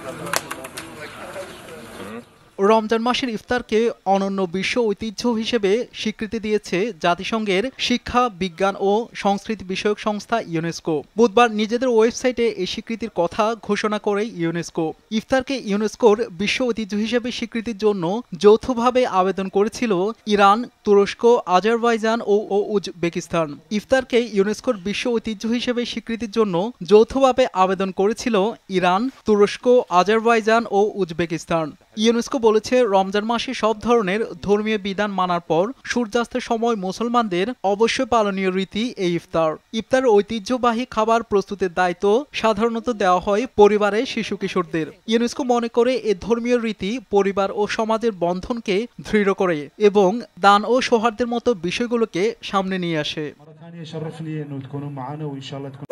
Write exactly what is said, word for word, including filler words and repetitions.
রমজান মাসের ইফতারকে অনন্য বিশ্ব ঐতিহ্য হিসেবে স্বীকৃতি দিয়েছে জাতিসংঘের শিক্ষা, বিজ্ঞান ও সংস্কৃতি বিষয়ক সংস্থা ইউনেস্কো। বুধবার নিজেদের ওয়েবসাইটে এই স্বীকৃতির কথা ঘোষণা করে ইউনেস্কো। ইফতারকে ইউনেস্কোর বিশ্ব ঐতিহ্য হিসেবে স্বীকৃতির জন্য যৌথভাবে আবেদন করেছিল ইরান, তুরস্ক, আজারবাইজান ও উজবেকিস্তান। ইফতারকে ইউনেস্কোর বিশ্ব ঐতিহ্য হিসেবে স্বীকৃতির জন্য যৌথভাবে আবেদন করেছিল ইরান, তুরস্ক, আজারবাইজান ও উজবেকিস্তান। ইউনেস্কো বলেছে, রমজান মাসে সব ধরনের ধর্মীয় বিধান মানার পর সূর্যাস্তের সময় মুসলমানদের অবশ্যই পালনীয় রীতি এই ইফতার। ইফতারের ঐতিহ্যবাহী খাবার প্রস্তুতের দায়িত্ব সাধারণত দেওয়া হয় পরিবারের শিশু কিশোরদের। ইউনেস্কো মনে করে এ ধর্মীয় রীতি পরিবার ও সমাজের বন্ধনকে দৃঢ় করে এবং দান ও সৌহার্দ্যের মতো বিষয়গুলোকে সামনে নিয়ে আসে।